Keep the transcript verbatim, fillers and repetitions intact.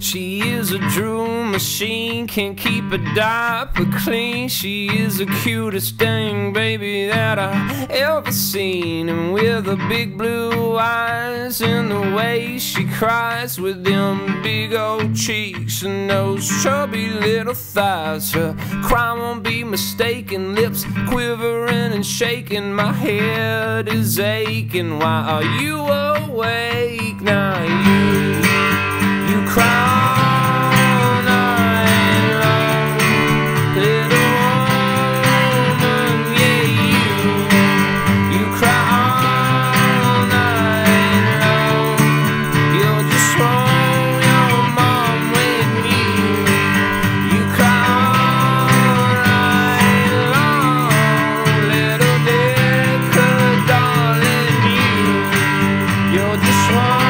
She is a drool machine, can't keep a diaper clean. She is the cutest thing, baby, that I ever seen. And with her big blue eyes and the way she cries, with them big old cheeks and those chubby little thighs, her cry won't be mistaken. Lips quivering and shaking, my head is aching. Why are you awake now? You You cry all night long, little woman, yeah, you You cry all night long. You'll just want your mom with you. You cry all night long, little dear, darling, you You're just want